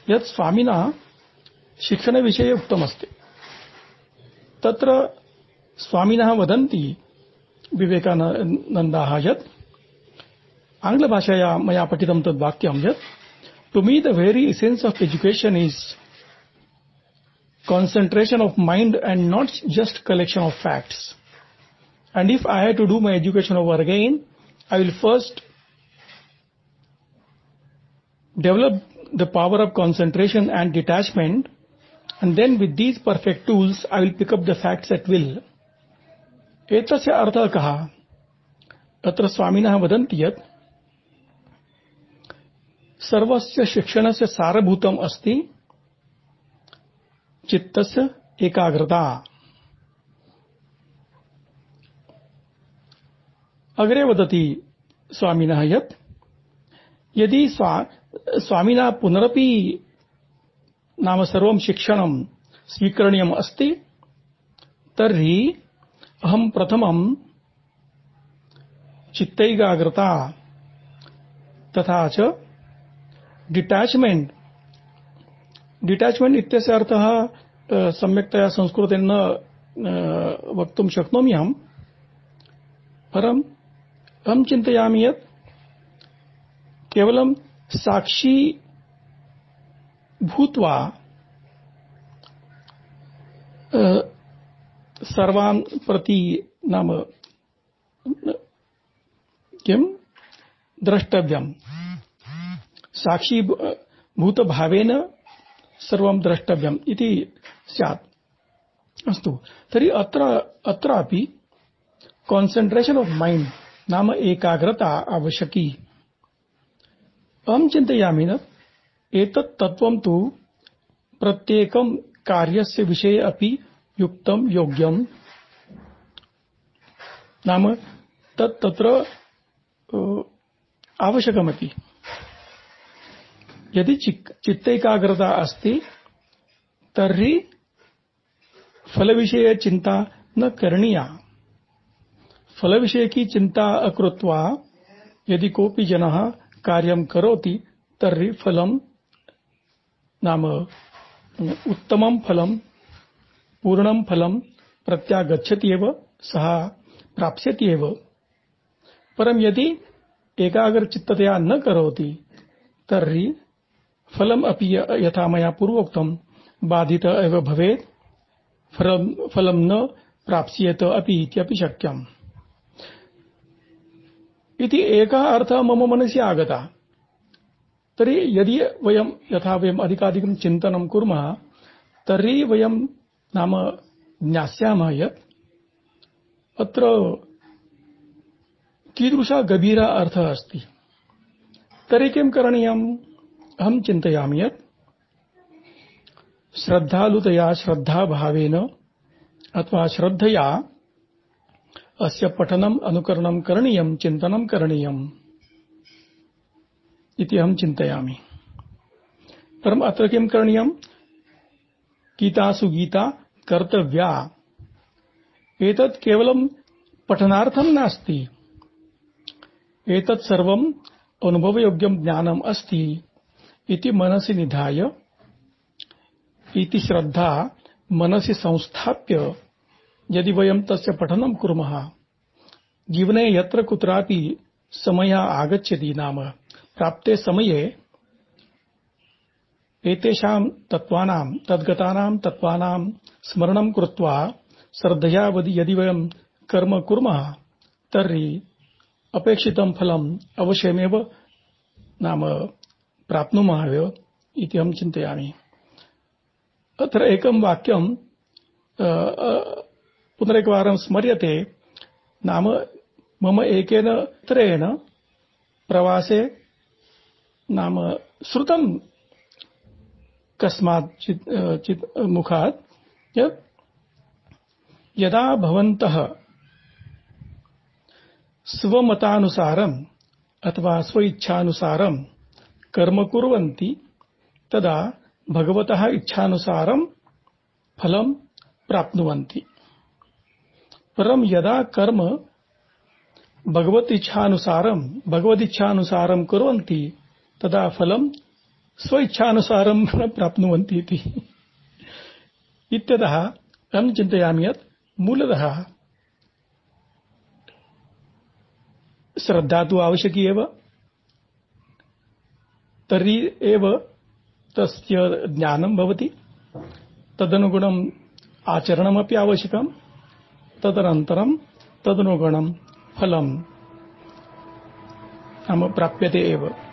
यत् स्वामिनः शिक्षणविषये उक्तमस्ति। तत्र स्वामिनः वदन्ति विवेकानन्दाः यत् आङ्ग्लभाषाया मया पठितं तद् वाक्यं यत् to me the very essence of education is concentration of mind and not just collection of facts. And if I had to do my education over again, I will first develop the power of concentration and detachment, and then with these perfect tools I will pick up the facts at will. एतस्य अर्थः कः? अत्र स्वामिनः वदन्ति यत् सर्वस्य शिक्षणस्य सारभूतम् अस्ति चित्तस्य एकाग्रता। अग्रे वदति स्वामिनः यत् यदि स्वामिनः पुनरपि नाम सर्वं शिक्षणं स्वीकरणीयम् अस्ति तर्हि अहं प्रथमं चित्तैकाग्रता तथा च डिटैचमेंट इत्यस्य अर्थः सम्यक्तया संस्कृतेन न वक्तुं शक्नोमि अहं, परम् अहं चिन्तयामि यत् केवलं साक्षी भूत्वा सर्वान् प्रति नाम किं द्रष्टव्यम्, साक्षी भूतभावेन सर्वं द्रष्टव्यम् इति स्यात्। अस्तु, तर्हि अत्रापि कॉन्सेंट्रेशन ऑफ माइंड नाम एकाग्रता आवश्यकी। अहं चिन्तयामि न एतत् तत्त्वं तु प्रत्येकं कार्यस्य विषये अपि युक्तं योग्यं, नाम तत् तत्र आवश्यकमपि। यदि चित्तैकाग्रता अस्ति तर्हि फलविषये चिंता न करणीया। फलविषये की चिंता अकृत्वा यदि कोऽपि जनः कार्यं करोति तर्हि फलं नाम उत्तमं फलं पूर्णं फलं प्रत्यागच्छति एव, सः प्राप्स्यति एव। परं यदि एकाग्रचित्ततया न करोति तर्हि फलम अपि यथा मया पूर्वोक्तं बाधित एव भवेत्, फलं न प्राप्स्येत अपि इत्यपि शक्यम् इति एकः अर्थः मम मनसि आगतः। तर्हि यदि वयं यथा वयम् अधिकाधिकं चिन्तनं कुर्मः तर्हि वयं नाम ज्ञास्यामः यत् अत्र कीदृशः गभीरः अर्थः अस्ति। तर्हि किं करणीयम्? अहं चिन्तयामि यत् श्रद्धालुतया श्रद्धाभावेन अथवा श्रद्धया अस्य पठनम् अनुकरणं करणीयं, चिन्तनं करणीयम् इति अहं चिन्तयामि। परम् अत्र किं करणीयं? गीतासु गीता कर्तव्या। एतत् केवलं पठनार्थं नास्ति, एतत् सर्वम् अनुभवयोग्यं ज्ञानम् अस्ति इति मनसि निधाय, इति श्रद्धा मनसि संस्थाप्य यदि वयं तस्य पठनं कुर्मः, जीवने यत्र कुत्रापि समयः आगच्छति, नाम प्राप्ते समये एतेषां तत्त्वानां तद्गतानां तत्त्वानां स्मरणं कृत्वा श्रद्धया यदि वयं कर्म कुर्मः तर्हि अपेक्षितं फलम् अवश्यमेव नाम प्राप्नुमः एव इति अहं चिन्तयामि। अत्र एकं वाक्यं पुनरेकवारं स्मर्यते, नाम मम एकेन मित्रेण प्रवासे नाम श्रुतं कस्मात् मुखात् यत् यदा भवन्तः स्वमतानुसारम् अथवा स्वेच्छानुसारं कर्म कुर्वन्ति तदा भगवतः इच्छानुसारं फलं प्राप्नुवन्ति। परं यदा कर्म भगवदिच्छानुसारं कुर्वन्ति तदा फलं स्व इच्छानुसारं न प्राप्नुवन्ति इति। इत्यतः अहं चिन्तयामि यत् मूलतः श्रद्धा तु आवश्यकी एव, तर्हि एव तस्य ज्ञानं भवति, तदनुगुणम् आचरणमपि आवश्यकं, तदनन्तरं तदनुगुणं फलं नाम प्राप्यते एव।